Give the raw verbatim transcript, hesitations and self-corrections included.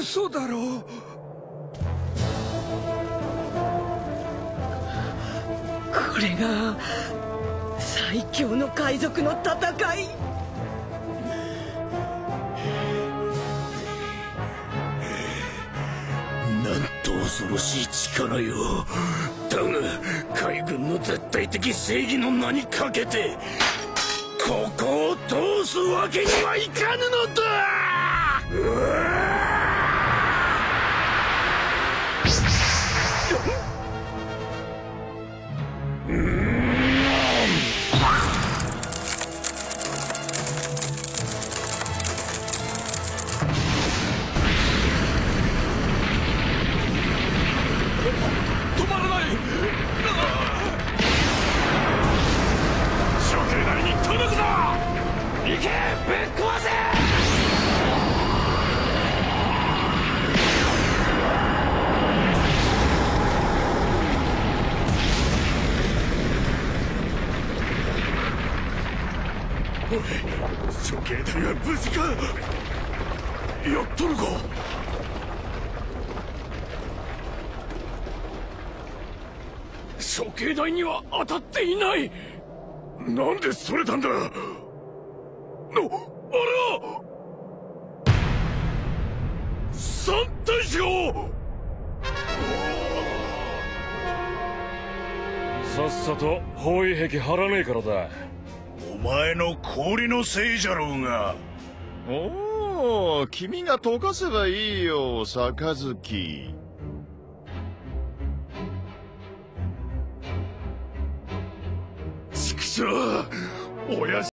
嘘だろ。 これが最強の海賊の戦い。 なんと恐ろしい力よ。だが海軍の絶対的正義の名にかけてここを通すわけにはいかぬのだ。うわ止まらない。処刑台に届くぞ。行け、ぶっ壊せ。おい、処刑台は無事か。やっとるか。処刑台には当たっていない。なんでそれたんだ。な、あれは三大将。 さっさと包囲壁張らねえからだ。 お前の氷のせいじゃろうが。 おお、君が溶かせばいいよ、杯。 畜生、親父